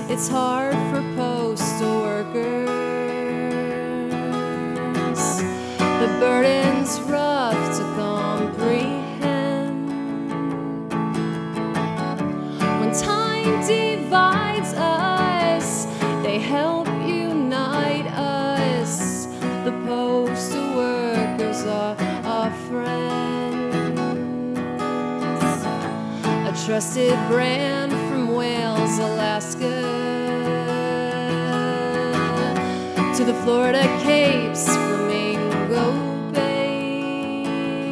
it's hard for postal workers. The burden's rough to comprehend. When time divides us, they help unite us. The postal workers are our friends. A trusted brand from Wales, Alaska, to the Florida Capes, Flamingo Bay.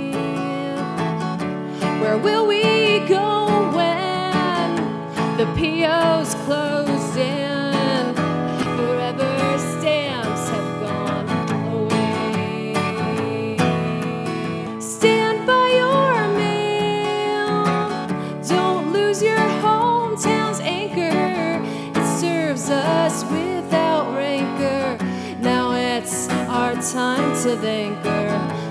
Where will we go when the PO's closed in? Forever stamps have gone away. Stand by your mail. Don't lose your hometown's anchor. It serves us without rancor. Now it's our time to thank her.